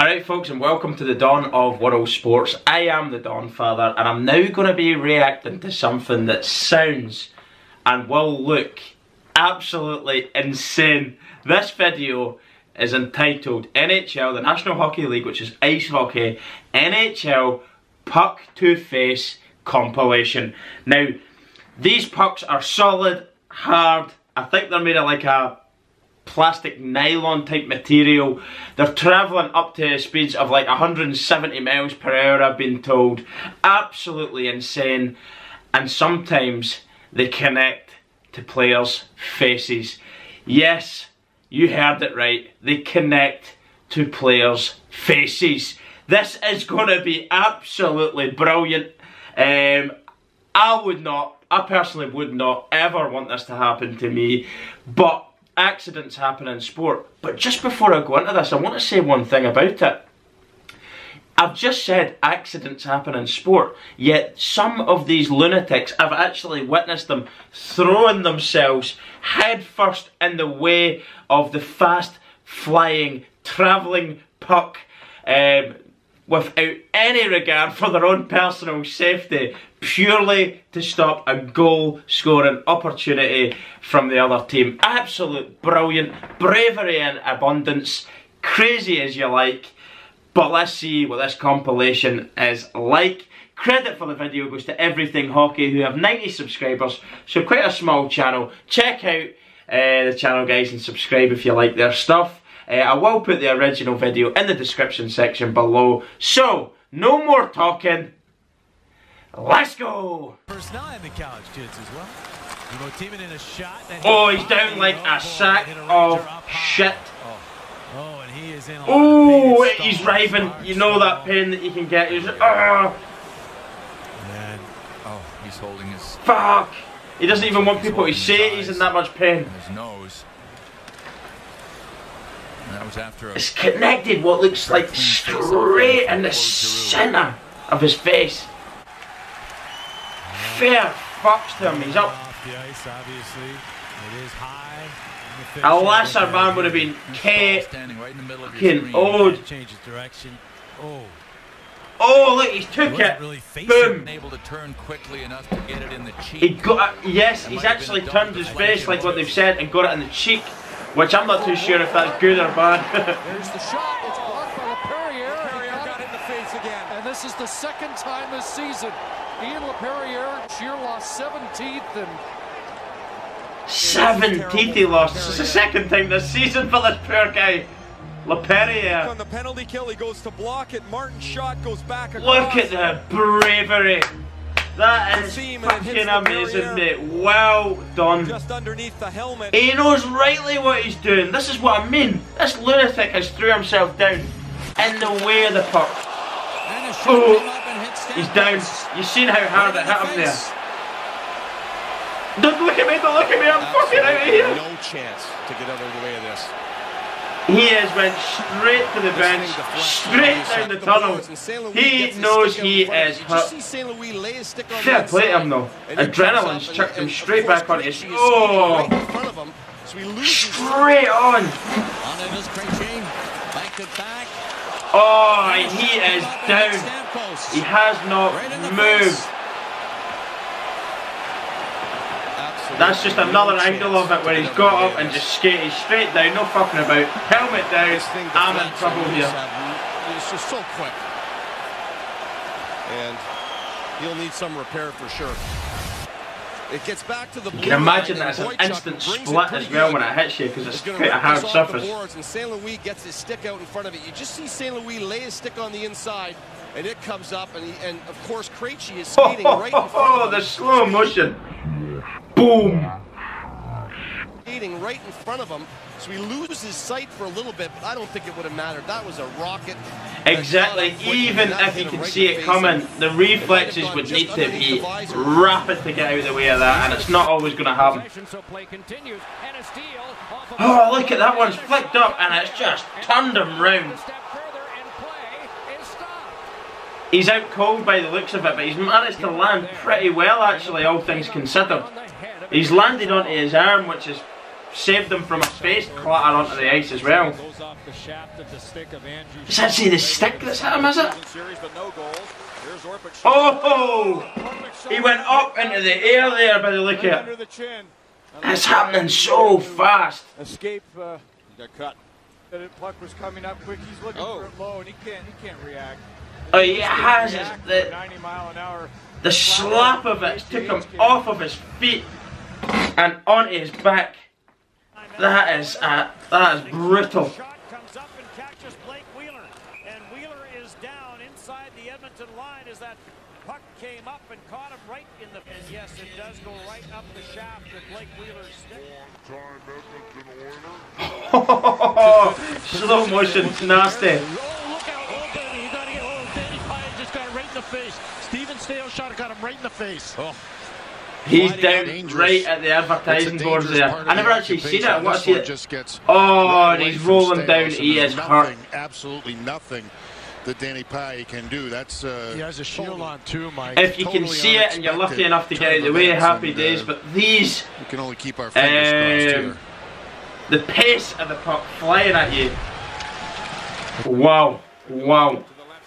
Alright folks, and welcome to the Dawn of World Sports. I am the Dawn Father, and I'm now going to be reacting to something that sounds and will look absolutely insane. This video is entitled NHL, the National Hockey League, which is ice hockey, NHL Puck to Face compilation. Now, these pucks are solid, hard. I think they're made of like a plastic nylon type material. They're travelling up to speeds of like 170 miles per hour, I've been told. Absolutely insane. And sometimes they connect to players' faces. Yes, you heard it right. They connect to players' faces. This is going to be absolutely brilliant. I personally would not ever want this to happen to me, but accidents happen in sport. But just before I go into this, I want to say one thing about it. I've just said accidents happen in sport, yet some of these lunatics, I've actually witnessed them throwing themselves headfirst in the way of the fast flying, travelling puck, without any regard for their own personal safety, purely to stop a goal scoring opportunity from the other team. Absolute brilliant, bravery in abundance, crazy as you like. But let's see what this compilation is like. Credit for the video goes to Everything Hockey, who have 90 subscribers, so quite a small channel. Check out the channel, guys, and subscribe if you like their stuff. I will put the original video in the description section below. So, no more talking. Let's go! First now in the college kids as well. In a shot, oh, he's down like a sack of shit. Oh, and he is in a oh, he's writhing. You know that pain that you can get. He's and he's holding his fuck. He doesn't even want people to say he's in that much pain. His nose. That was after it's connected what looks like straight in the centre of his face. Fair fucks to him, he's up. A lesser man would have been fucking old. Oh, look, he's took it. Boom. Able to turn quickly enough to get it in the cheek. He got it, yes, he's actually turned his face like what they've said and got it in the cheek. Which I'm not too sure if that's good or bad. There's the shot. It's blocked by LaPerriere. LaPerriere got it in the face again. And this is the second time this season. Ian LaPerriere, Shear lost 17th and 17th he lost. This is the second time this season for this poor guy. LaPerriere. On the penalty kill, he goes to block it. Martin's shot goes back across. Look at the bravery. That is fucking amazing, mate. Well done. Just underneath the helmet. He knows rightly what he's doing. This is what I mean. This lunatic has threw himself down in the way of the puck. Oh, he's down. You've seen how hard it hit him there. Don't look at me, don't look at me. I'm fucking out of here. No chance to get out of the way of this. He has went straight to the bench, straight down the tunnel. He knows he is hurt. Fair play to him though. Adrenaline's chucked him straight back on his... Oh! Straight on! Oh, he is down. He has not moved. That's just another angle of it where he's got up and just skated straight down, no fucking about. Helmet down, I'm in trouble here. It's just so quick. And he'll need some repair for sure. It gets back to the blue. You can imagine that it's an instant split as well when it hits you because it's quite a hard surface. And St. Louis gets his stick out in front of it. You just see St. Louis lay his stick on the inside and it comes up and of course Krejci is skating right in front of him. Oh, the slow motion. Boom! Skating right in front of him, so he loses sight for a little bit, but I don't think it would have mattered. That was a rocket. Exactly, even if you could see it coming, the reflexes would need to be rapid to get out of the way of that, and it's not always going to happen. Oh, look at that one's flicked up, and it's just turned him round. He's out cold by the looks of it, but he's managed to land pretty well actually, all things considered. He's landed onto his arm, which is saved him from a face clatter onto the ice as well. Is that the stick that's hit him, is it? Oh! He went up into the air there by the look of it. It's happening so fast. Escape. Got cut. The puck was coming up quick. He's looking for it low, and he can't react. Oh, he has it. 90-mile-an-hour. The slap of it took him off of his feet and onto his back. That is brutal. Shot comes up and catches Blake Wheeler, and Wheeler is down inside the Edmonton line as that puck came up and caught him right in the. And yes, it does go right up the shaft of Blake Wheeler's stick. Slow motion, nasty. Oh, look out! Oh, Danny, you gotta get. Oh, Danny Pye just got him right in the face. Steven Stale shot got him right in the face. Oh. He's down right at the advertising boards there. I never actually seen it. What I see it. Oh, and he's rolling down. He is hurt. Absolutely nothing that Danny Pye can do. That's he has a shield on too, Mike. If you can see it and you're lucky enough to get out of the way, happy days. But these, we can only keep our fingers crossed here. The pace of the puck flying at you. Wow, wow.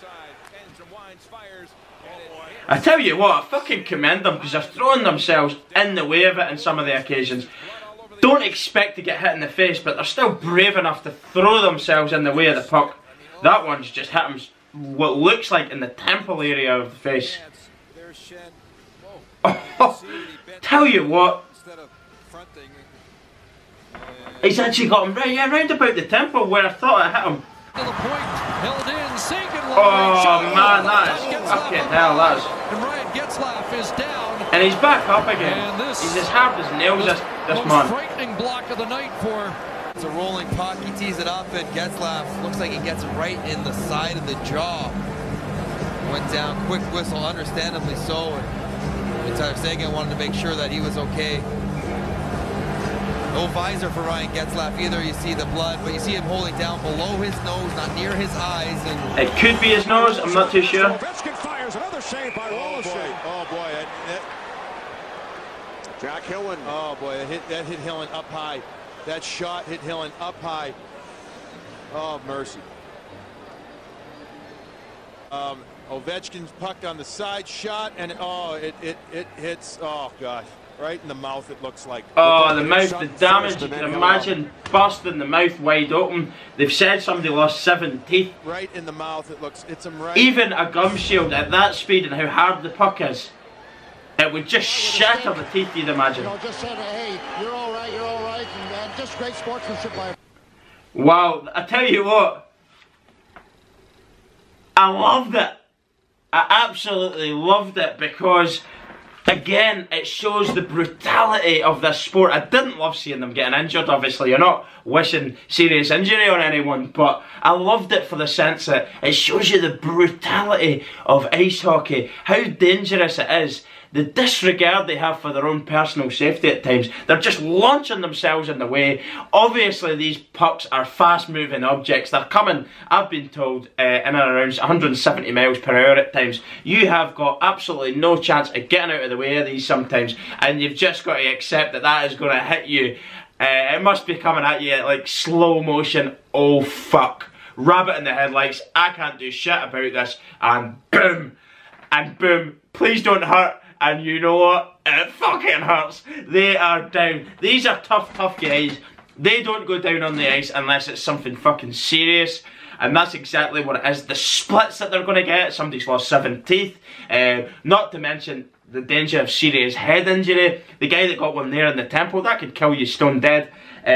I tell you what, I fucking commend them because they're throwing themselves in the way of it on some of the occasions. Don't expect to get hit in the face, but they're still brave enough to throw themselves in the way of the puck. That one's just hit him what looks like in the temple area of the face. Oh, tell you what, he's actually got him round about the temple where I thought I hit him. To the point, held in, Sagan. Oh man, that is fucking hell, that is. And Ryan Getzlaf is down. And he's back up again. And He's as hard as nails, this most man. frightening block of the night for. It's a rolling puck. He tees it up, and Getzlaf looks like he gets it right in the side of the jaw. Went down, quick whistle, understandably so. And Tyler Sagan wanted to make sure that he was okay. No visor for Ryan Getzlaf either. You see the blood, but you see him holding down below his nose, not near his eyes. And it could be his nose. I'm not too sure. Ovechkin fires another save by Roloshay. Oh boy, Jack Hillen. Oh boy, that hit Hillen up high. That shot hit Hillen up high. Oh mercy. Ovechkin's puck on the side shot, and it hits. Oh gosh. Right in the mouth, it looks like. Oh, the mouth, the damage. You can imagine busting the mouth wide open. They've said somebody lost 7 teeth. Right in the mouth, it looks. It's him right. Even a gum shield at that speed and how hard the puck is, it would just shatter the teeth, you'd imagine. You know, just saying, hey, you're all right, and just great sportsmanship by. Wow, I tell you what, I loved it. I absolutely loved it because, again, it shows the brutality of this sport. I didn't love seeing them getting injured, obviously. You're not wishing serious injury on anyone, but I loved it for the sense that it shows you the brutality of ice hockey, how dangerous it is, the disregard they have for their own personal safety at times. They're just launching themselves in the way. Obviously, these pucks are fast-moving objects. They're coming, I've been told, in and around 170 miles per hour at times. You have got absolutely no chance of getting out of the way of these sometimes, and you've just got to accept that that is going to hit you. It must be coming at you at like slow motion. Oh fuck. Rabbit in the headlights. I can't do shit about this. And boom. And boom. Please don't hurt. And you know what? It fucking hurts. They are down. These are tough guys. They don't go down on the ice unless it's something fucking serious. And that's exactly what it is. The splits that they're going to get. Somebody's lost 7 teeth. Not to mention the danger of serious head injury. The guy that got one there in the temple, that could kill you stone dead.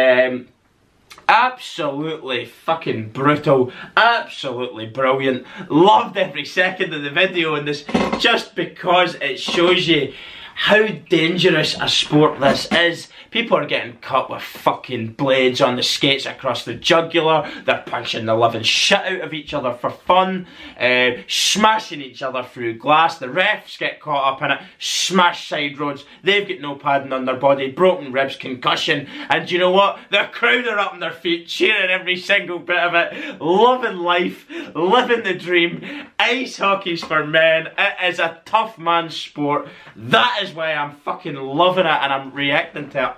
Absolutely fucking brutal, absolutely brilliant. Loved every second of the video in this just because it shows you how dangerous a sport this is. People are getting cut with fucking blades on the skates across the jugular. They're punching the living shit out of each other for fun. Smashing each other through glass. The refs get caught up in it. Smash side roads. They've got no padding on their body. Broken ribs, concussion. And you know what? The crowd are up on their feet cheering every single bit of it. Loving life. Living the dream. Ice hockey's for men. It is a tough man's sport. That is why I'm fucking loving it and I'm reacting to it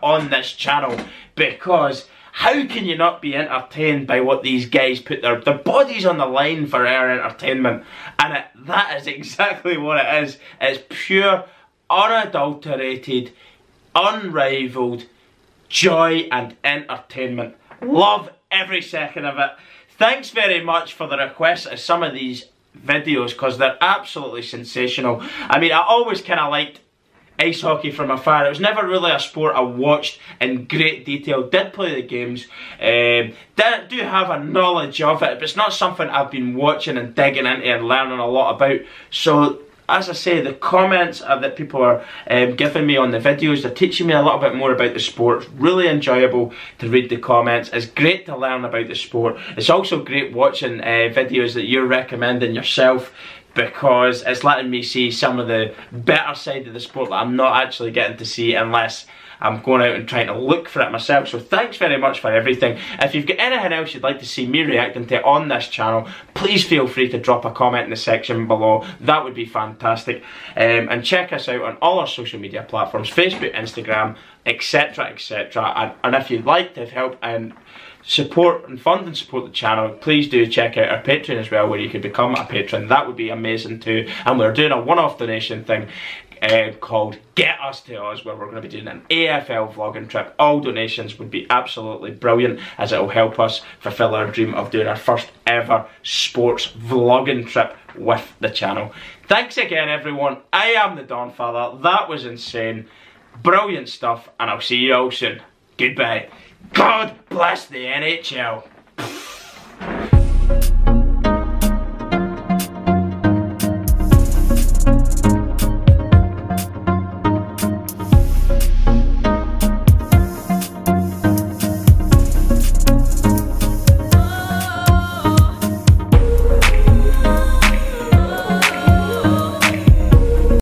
on this channel, because how can you not be entertained by what these guys put their bodies on the line for our entertainment? And that is exactly what it is. It's pure, unadulterated, unrivaled joy and entertainment. Love every second of it. Thanks very much for the requests of some of these videos, because they're absolutely sensational. I mean, I always kind of liked ice hockey from afar. It was never really a sport I watched in great detail. Did play the games, do have a knowledge of it, but it's not something I've been watching and digging into and learning a lot about. So, as I say, the comments that people are giving me on the videos, they're teaching me a little bit more about the sport. It's really enjoyable to read the comments. It's great to learn about the sport. It's also great watching videos that you're recommending yourself, because it's letting me see some of the better side of the sport that I'm not actually getting to see unless I'm going out and trying to look for it myself. So thanks very much for everything. If you've got anything else you'd like to see me reacting to on this channel, please feel free to drop a comment in the section below. That would be fantastic. And check us out on all our social media platforms, Facebook, Instagram, etc, etc. And if you'd like to help and support and fund and support the channel, please do check out our Patreon as well, where you can become a patron. That would be amazing too. And we're doing a one-off donation thing called Get Us to Oz, where we're going to be doing an AFL vlogging trip. All donations would be absolutely brilliant, as it will help us fulfill our dream of doing our first ever sports vlogging trip with the channel. Thanks again, everyone. I am the Don Father. That was insane. Brilliant stuff, and I'll see you all soon. Goodbye. God bless the NHL.